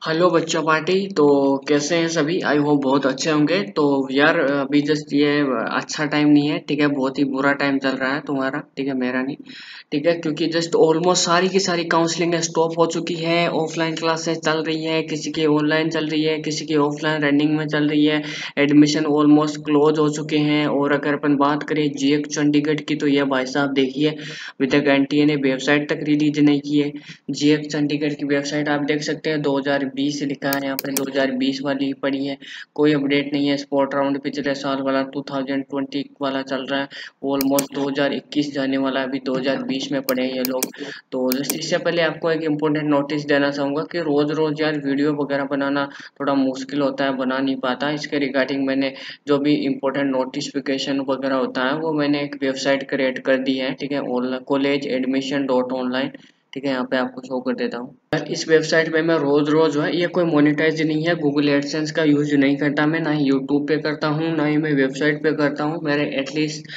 Hello बच्चा party. तो कैसे हैं सभी? आई होप बहुत अच्छे होंगे। तो यार अभी जस्ट ये अच्छा टाइम नहीं है, ठीक है। बहुत ही बुरा टाइम चल रहा है तुम्हारा, ठीक है, मेरा नहीं। ठीक है, क्योंकि जस्ट ऑलमोस्ट सारी की सारी काउंसलिंग स्टॉप हो चुकी है। ऑफलाइन क्लासेस चल रही है, किसी की ऑनलाइन चल रही है, किसी की ऑफलाइन रनिंग में चल रही है। एडमिशन ऑलमोस्ट क्लोज हो चुके हैं। और अगर अपन बात करें जीएक चंडीगढ़ की, तो ये भाई साहब देखिए, अभी तक एनटीए ने वेबसाइट तक रिलीज नहीं की है। जीएक चंडीगढ़ की वेबसाइट आप देख सकते हैं, 2020 लिखा है यहाँ पे, 2020 वाली पड़ी है। कोई अपडेट नहीं है। स्पॉट राउंड पिछले साल वाला 2020 वाला चल रहा है। ऑलमोस्ट 2021 जाने वाला है, अभी 2020 में पड़े हैं ये लोग। तो जस्ट इससे पहले आपको एक इम्पोर्टेंट नोटिस देना चाहूंगा कि रोज रोज यार वीडियो वगैरह बनाना थोड़ा मुश्किल होता है, बना नहीं पाता। इसके रिगार्डिंग मैंने जो भी इम्पोर्टेंट नोटिफिकेशन वगैरह होता है वो मैंने एक वेबसाइट क्रिएट कर दी है, ठीक है, कॉलेज एडमिशन डॉट ऑनलाइन। ठीक है, यहाँ पे आपको शो कर देता हूँ। इस वेबसाइट पे मैं रोज रोज जो है, ये कोई मोनेटाइज नहीं है, गूगल एडसेंस का यूज नहीं करता मैं, ना ही यूट्यूब पे करता हूँ, ना ही मैं वेबसाइट पे करता हूँ। मेरे एटलीस्ट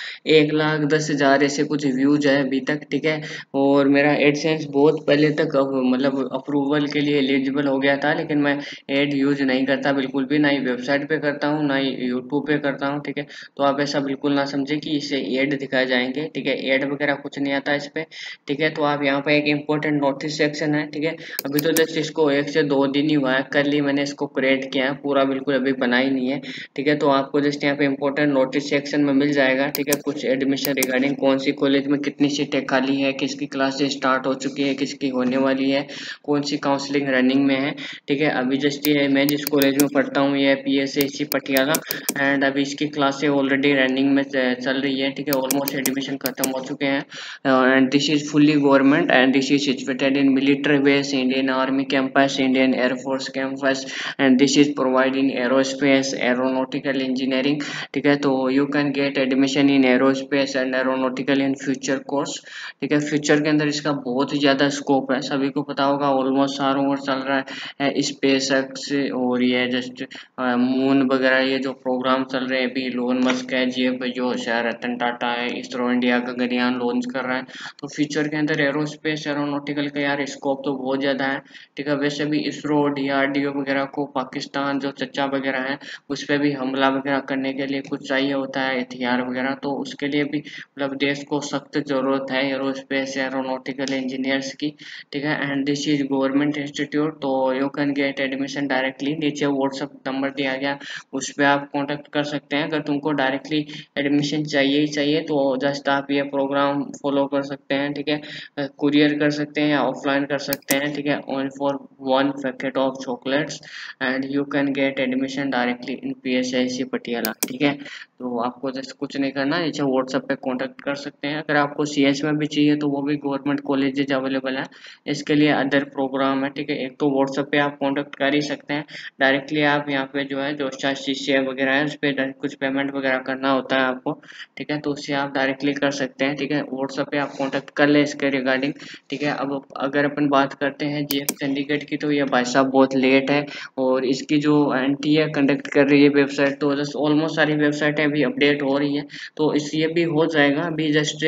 1,10,000 ऐसे कुछ व्यूज है अभी तक, ठीक है। और मेरा एडसेंस बहुत पहले तक मतलब अप्रूवल के लिए एलिजिबल हो गया था, लेकिन मैं एड यूज नहीं करता बिल्कुल भी, ना ही वेबसाइट पे करता हूँ, ना ही यूट्यूब पे करता हूँ, ठीक है। तो आप ऐसा बिल्कुल ना समझे कि इससे एड दिखाए जाएंगे, ठीक है। एड वगैरह कुछ नहीं आता इस पे, ठीक है। तो आप यहाँ पे एक इम्पोर्टेंट नोटिस सेक्शन है, ठीक है। अभी तो जस्ट इसको 1 से 2 दिन ही हुआ है, कल ही मैंने इसको क्रिएट किया है, पूरा बिल्कुल अभी बना ही नहीं है, ठीक है। तो आपको जस्ट यहाँ पे इम्पोर्टेंट नोटिस सेक्शन में मिल जाएगा, ठीक है। कुछ एडमिशन रिगार्डिंग कौन सी कॉलेज में कितनी सीटें खाली है, किसकी क्लासेस स्टार्ट हो चुकी है, किसकी होने वाली है, कौन सी काउंसलिंग रनिंग में है, ठीक है। अभी जस्ट ये मैं जिस कॉलेज में पढ़ता हूँ ये PSAC पटियाला, एंड अभी इसकी क्लासें ऑलरेडी रनिंग में चल रही है, ठीक है। ऑलमोस्ट एडमिशन खत्म हो चुके हैं। And this is fully government, and this is situated in military base, Indian Army campus, Indian Air Force campus, and this is providing aerospace, aeronautical engineering, ठीक है। तो you can get admission in aerospace and aeronautical in future course, ठीक है। Future के अंदर इसका बहुत ही ज़्यादा स्कोप है, सभी को पता होगा। ऑलमोस्ट चारों ओर चल रहा है स्पेस एक्स, और ये जस्ट मून वगैरह, ये जो प्रोग्राम चल रहे हैं अभी, लोन मस्क है, जेफ बेजोस है, रतन टाटा है, इसरो इंडिया गगनयान लॉन्च कर रहा है। तो फ्यूचर के अंदर एरोस्पेस एरोनॉटिकल का यार स्कोप तो बहुत ज़्यादा है, ठीक है। वैसे भी इसरो DRDO वगैरह को पाकिस्तान जो चच्चा वगैरह है उस पर भी हमला वगैरह करने के लिए कुछ चाहिए होता है, हथियार वगैरह, तो उसके लिए भी मतलब देश को सख्त जरूरत है एरोस्पेस एरोनॉटिकल इंजीनियर्स की, ठीक है। And this is government institute, तो you can get admission directly. नीचे व्हाट्सअप नंबर दिया गया, उस पर आप कॉन्टेक्ट कर सकते हैं। अगर तुमको डायरेक्टली एडमिशन चाहिए ही चाहिए तो जस्ट आप ये प्रोग्राम फॉलो कर सकते हैं, ठीक है। कुरियर कर सकते हैं या ऑफलाइन कर सकते हैं, ठीक है। Only for 1 packet of chocolates and you can get admission directly in PSIC Patiala, ठीक है। तो आपको जस्ट कुछ नहीं करना, नीचे व्हाट्सएप पे कांटेक्ट कर सकते हैं। अगर आपको CS में भी चाहिए तो वो भी गवर्नमेंट कॉलेजेज अवेलेबल है, इसके लिए अदर प्रोग्राम है, ठीक है। एक तो व्हाट्सएप पे आप कांटेक्ट कर ही सकते हैं डायरेक्टली। आप यहाँ पे जो है जो CCA वगैरह है उस पर कुछ पेमेंट वगैरह करना होता है आपको, ठीक है। तो उससे आप डायरेक्टली कर सकते हैं, ठीक है। व्हाट्सएप पे आप कांटेक्ट कर ले इसके रिगार्डिंग, ठीक है। अब अगर अपन बात करते हैं GF चंडीगढ़ की, तो ये भाई साहब बहुत लेट है। और इसकी जो NTA कंडक्ट कर रही है वेबसाइट, तो जस्ट ऑलमोस्ट सारी वेबसाइटें अभी अपडेट हो रही है, तो इस ये भी हो जाएगा अभी जस्ट।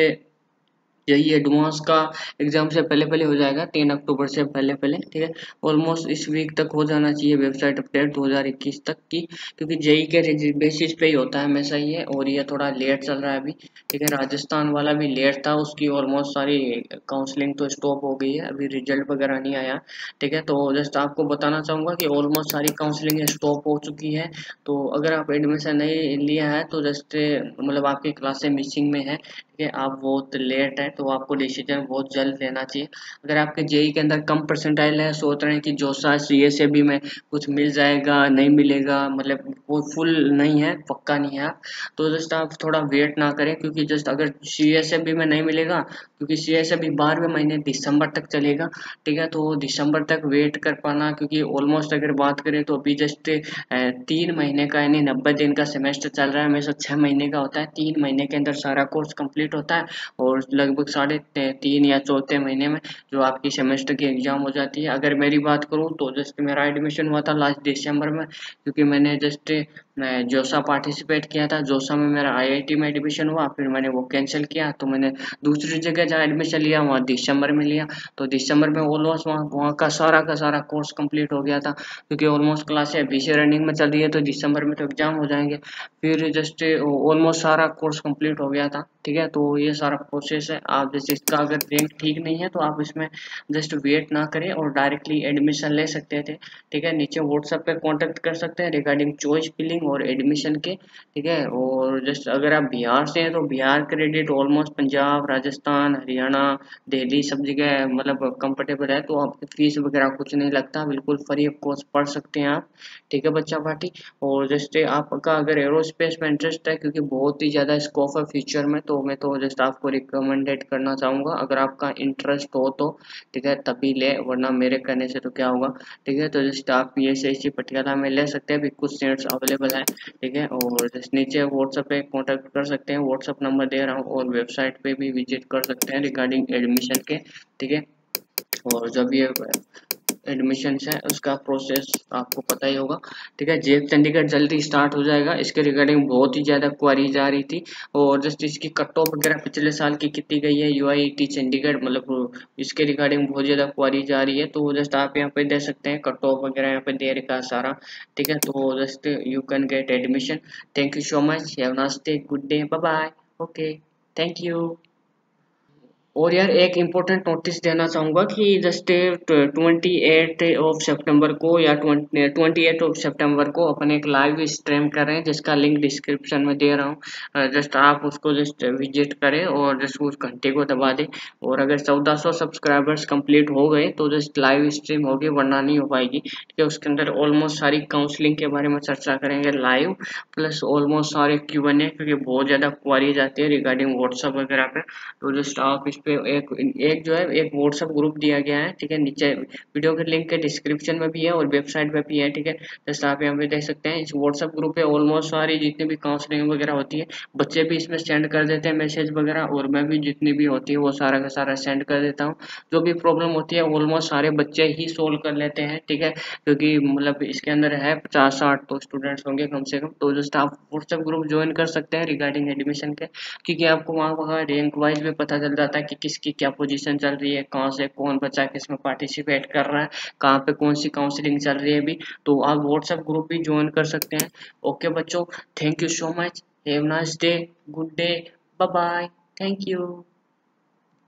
यही एडवांस का एग्जाम से पहले पहले हो जाएगा, 3 अक्टूबर से पहले पहले, ठीक है। ऑलमोस्ट इस वीक तक हो जाना चाहिए वेबसाइट अपडेट 2021 तक की, क्योंकि जेई के बेसिस पे ही होता है हमेशा ये, और ये थोड़ा लेट चल रहा है अभी, ठीक है। राजस्थान वाला भी लेट था, उसकी ऑलमोस्ट सारी काउंसलिंग तो स्टॉप हो गई है, अभी रिजल्ट वगैरह नहीं आया, ठीक है। तो जस्ट आपको बताना चाहूंगा कि ऑलमोस्ट सारी काउंसलिंग स्टॉप हो चुकी है। तो अगर आप एडमिशन नहीं लिया है तो जस्ट मतलब आपकी क्लासें मिसिंग में है, ठीक है। आप बहुत लेट है, तो आपको डिसीजन बहुत जल्द लेना चाहिए। अगर आपके जेई के अंदर कम परसेंटाइल है, सोच रहे हैं कि जोसा CSA भी में कुछ मिल जाएगा, नहीं मिलेगा, मतलब वो फुल नहीं है, पक्का नहीं है, तो जस्ट आप थोड़ा वेट ना करें, क्योंकि जस्ट अगर CSA भी में नहीं मिलेगा, क्योंकि CSA भी 12वें महीने दिसंबर तक चलेगा, ठीक है। तो दिसंबर तक वेट कर पाना, क्योंकि ऑलमोस्ट अगर बात करें तो अभी जस्ट 3 महीने का यानी 90 दिन का सेमेस्टर चल रहा है, हमेशा 6 महीने का होता है। 3 महीने के अंदर सारा कोर्स कंप्लीट होता है, और लगभग 3.5 या चौथे महीने में जो आपकी सेमेस्टर की एग्जाम हो जाती है। अगर मेरी बात करूँ तो जस्ट मेरा एडमिशन हुआ था लास्ट दिसंबर में, क्योंकि मैंने जस्ट मैं जोसा पार्टिसिपेट किया था। जोसा में मेरा आईआईटी में एडमिशन हुआ, फिर मैंने वो कैंसिल किया तो मैंने दूसरी जगह जहाँ एडमिशन लिया वहाँ दिसंबर में लिया। तो दिसंबर में ऑलमोस्ट वहाँ का सारा कोर्स कंप्लीट हो गया था, क्योंकि ऑलमोस्ट क्लासें बीसी रनिंग में चल रही है, तो दिसंबर में तो एग्जाम हो जाएंगे। फिर जस्ट ऑलमोस्ट सारा कोर्स कंप्लीट हो गया था। ठीक है, तो ये सारा प्रोसेस है। आप जैसे इसका अगर रैंक ठीक नहीं है तो आप इसमें जस्ट वेट ना करें और डायरेक्टली एडमिशन ले सकते थे। ठीक है, नीचे व्हाट्सएप पे कांटेक्ट कर सकते हैं रिगार्डिंग चॉइस फिलिंग और एडमिशन के। ठीक है, और जस्ट अगर आप बिहार से हैं तो बिहार क्रेडिट ऑलमोस्ट पंजाब, राजस्थान, हरियाणा, दिल्ली सब जगह मतलब कंफर्टेबल है, तो आपकी फीस वगैरह कुछ नहीं लगता, बिल्कुल फ्री ऑफ कॉस्ट पढ़ सकते हैं आप। ठीक है बच्चा पार्टी। और जस्ट आपका अगर एरोस्पेस में इंटरेस्ट है, क्योंकि बहुत ही ज़्यादा स्कोप है फ्यूचर में, तो मैं तो जस्ट आपको रिकमेंडेड करना चाहूँगा अगर आपका इंटरेस्ट हो तो। ठीक है, तभी ले, वरना मेरे कहने से तो क्या होगा। ठीक है, तो जस्ट आप PSIC पटियाला में ले सकते हैं, अभी कुछ सीट्स अवेलेबल है। ठीक है, और जस्ट नीचे व्हाट्सएप पे कॉन्टैक्ट कर सकते हैं, व्हाट्सएप नंबर दे रहा हूँ, और वेबसाइट पे भी विजिट कर सकते हैं रिगार्डिंग एडमिशन के। ठीक है, और जब ये एडमिशन है उसका प्रोसेस आपको पता ही होगा। ठीक है, जेक चंडीगढ़ जल्दी स्टार्ट हो जाएगा, इसके रिगार्डिंग बहुत ही ज़्यादा क्वारीज आ रही थी। और जस्ट इसकी कट ऑफ वगैरह पिछले साल की कितनी गई है UIT चंडीगढ़, मतलब इसके रिगार्डिंग बहुत ज़्यादा क्वारीज आ रही है, तो जस्ट आप यहाँ पे दे सकते हैं, कट ऑफ वगैरह यहाँ पे दे रखा है सारा। ठीक है, तो just you can get admission. Thank you so much, have nice day, good day, bye bye. Okay, thank you. और यार एक इम्पोर्टेंट नोटिस देना चाहूँगा कि जस्ट 28 को या 28 को अपन एक लाइव स्ट्रीम कर रहे हैं, जिसका लिंक डिस्क्रिप्शन में दे रहा हूँ। जस्ट आप उसको जस्ट विजिट करें और जस्ट उस घंटे को दबा दें। और अगर 1400 सब्सक्राइबर्स कंप्लीट हो गए तो जस्ट लाइव स्ट्रीम होगी, वरना नहीं हो पाएगी। ठीक है, उसके अंदर ऑलमोस्ट सारी काउंसलिंग के बारे में चर्चा करेंगे लाइव, प्लस ऑलमोस्ट सारे Q&A, क्योंकि बहुत ज़्यादा क्वारीज आती है रिगार्डिंग व्हाट्सअप वगैरह पे। तो जस्ट आप इस पे एक एक जो है एक व्हाट्सएप ग्रुप दिया गया है। ठीक है, नीचे वीडियो के लिंक के डिस्क्रिप्शन में भी है और वेबसाइट पे भी है। ठीक है, जस्ट आप यहाँ पे देख सकते हैं, इस व्हाट्सएप ग्रुप पे ऑलमोस्ट सारी जितनी भी काउंसलिंग वगैरह होती है, बच्चे भी इसमें सेंड कर देते हैं मैसेज वगैरह, और मैं भी जितनी भी होती है वो सारा का सारा सेंड कर देता हूँ। जो भी प्रॉब्लम होती है ऑलमोस्ट सारे बच्चे ही सोल्व कर लेते हैं। ठीक है, क्योंकि मतलब इसके अंदर है 50-60 तो स्टूडेंट्स होंगे कम से कम। तो जस्ट आप व्हाट्सएप ग्रुप ज्वाइन कर सकते हैं रिगार्डिंग एडमिशन के, क्योंकि आपको वहाँ वहाँ रैंक वाइज भी पता चल जाता है कि किसकी क्या पोजीशन चल रही है, कहाँ से कौन बच्चा किस में पार्टिसिपेट कर रहा है, कहाँ पे कौन सी काउंसलिंग चल रही है अभी। तो आप व्हाट्सएप ग्रुप भी ज्वाइन कर सकते हैं। ओके बच्चों, thank you so much, have nice day, good day, bye bye, thank you.